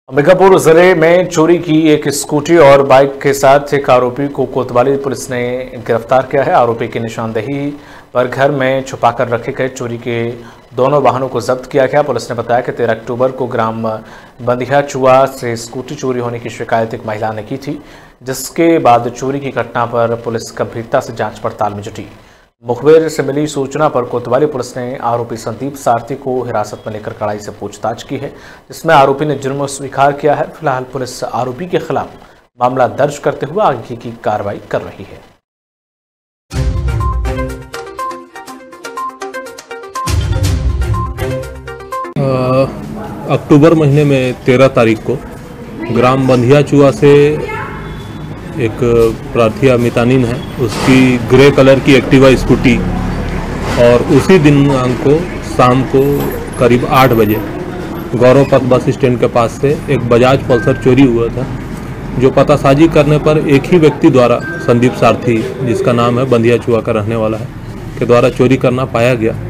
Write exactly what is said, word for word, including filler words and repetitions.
अंबिकापुर जिले में चोरी की एक स्कूटी और बाइक के साथ एक आरोपी को कोतवाली पुलिस ने गिरफ्तार किया है। आरोपी की निशानदेही पर घर में छुपाकर रखे गए चोरी के दोनों वाहनों को जब्त किया गया। पुलिस ने बताया कि तेरह अक्टूबर को ग्राम बंदिया चुआ से स्कूटी चोरी होने की शिकायत एक महिला ने की थी, जिसके बाद चोरी की घटना पर पुलिस गंभीरता से जांच पड़ताल में जुटी। मुखबिर से मिली सूचना पर कोतवाली पुलिस ने आरोपी संदीप सारथी को हिरासत में लेकर कड़ाई से पूछताछ की है, जिसमें आरोपी ने जुर्म स्वीकार किया है। फिलहाल पुलिस आरोपी के खिलाफ मामला दर्ज करते हुए आगे की कार्रवाई कर रही है। अक्टूबर महीने में तेरह तारीख को ग्राम बंदिया चुआ से एक प्रार्थी मितानिन है, उसकी ग्रे कलर की एक्टिवा स्कूटी और उसी दिन को शाम को करीब आठ बजे गौरव पथ बस स्टैंड के पास से एक बजाज पल्सर चोरी हुआ था, जो पतासाजी करने पर एक ही व्यक्ति द्वारा संदीप सारथी, जिसका नाम है बंदिया चुआ का रहने वाला है, के द्वारा चोरी करना पाया गया।